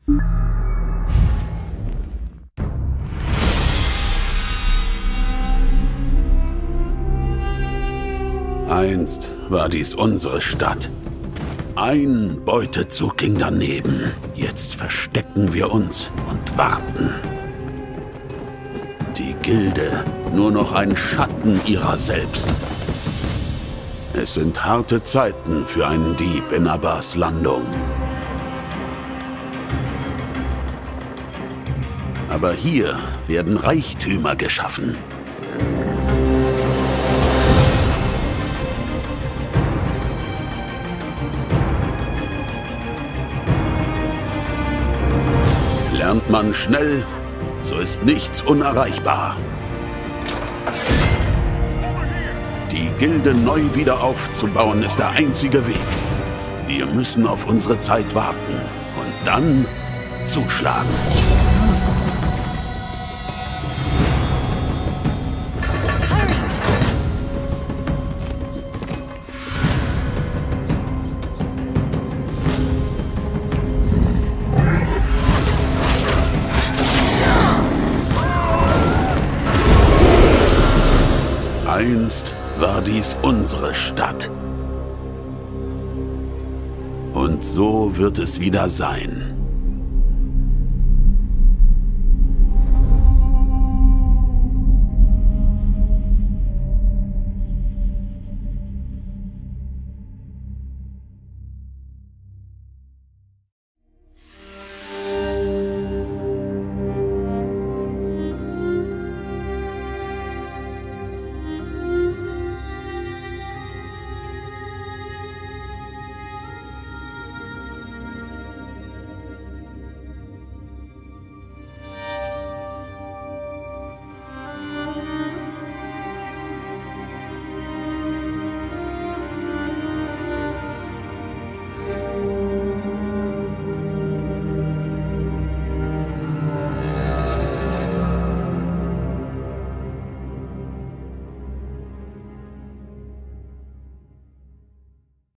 Einst war dies unsere Stadt. Ein Beutezug ging daneben. Jetzt verstecken wir uns und warten. Die Gilde, nur noch ein Schatten ihrer selbst. Es sind harte Zeiten für einen Dieb in Abbas Landung. Aber hier werden Reichtümer geschaffen. Lernt man schnell, so ist nichts unerreichbar. Die Gilde neu wieder aufzubauen, ist der einzige Weg. Wir müssen auf unsere Zeit warten und dann zuschlagen. Einst war dies unsere Stadt. Und so wird es wieder sein.